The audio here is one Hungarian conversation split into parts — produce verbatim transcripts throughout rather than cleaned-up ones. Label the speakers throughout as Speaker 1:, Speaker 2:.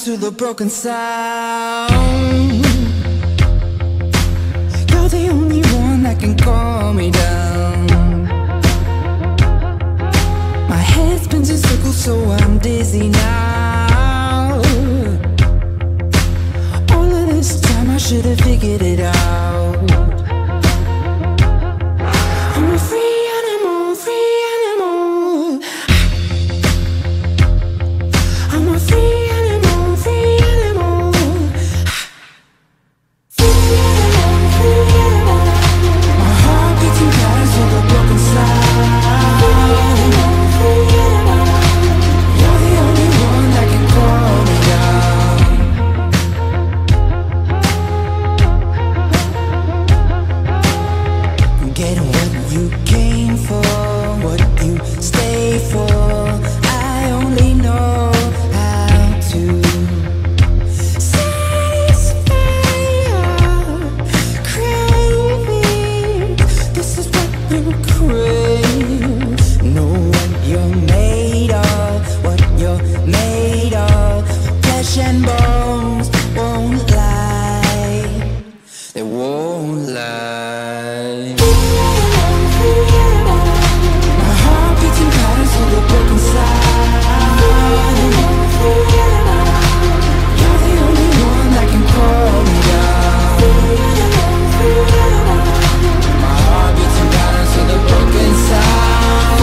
Speaker 1: to the broken sound. You're the only one that can calm me down. My head spins in circles so I'm dizzy now. All of this time I should have figured it out. I'm a free animal, free animal. I'm a free animal, free animal. Free animal, free animal. My heart beats in patterns with a broken sound. Free animal, free animal. You're the only one that can calm me down. Getting what you came for, what you stay for. I only know how to satisfy your craving. This is what you crave. Know what you're made of, what you're made of. Flesh and bones won't lie, they won't lie. My heart beats in patterns with a broken sound. You're the only one that can calm me down. My heart beats in patterns with a broken sound.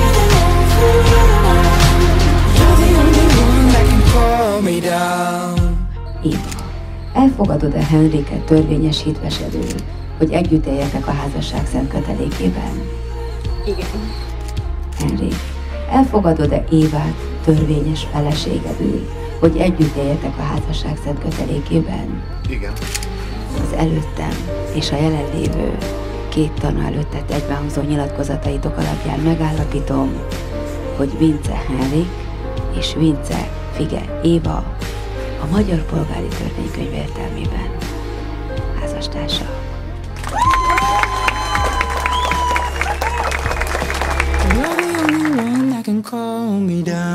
Speaker 1: You're the only one that can calm me down.
Speaker 2: Itt. Elfogadod-e Henriket törvényesítvesedül, hogy együtt éljetek a házasság szent kötelékében?
Speaker 3: Igen.
Speaker 2: Henrik, elfogadod-e Évát törvényes feleségedül, hogy együtt éljetek a házasság szent kötelékében?
Speaker 4: Igen.
Speaker 2: Az előttem és a jelenlévő két tanú előtt tett egybehangzó nyilatkozataitok alapján megállapítom, hogy Vince Henrik és Vince Fige Éva a Magyar Polgári Törvénykönyv értelmében házastársak.
Speaker 1: You're the only one that can calm me down.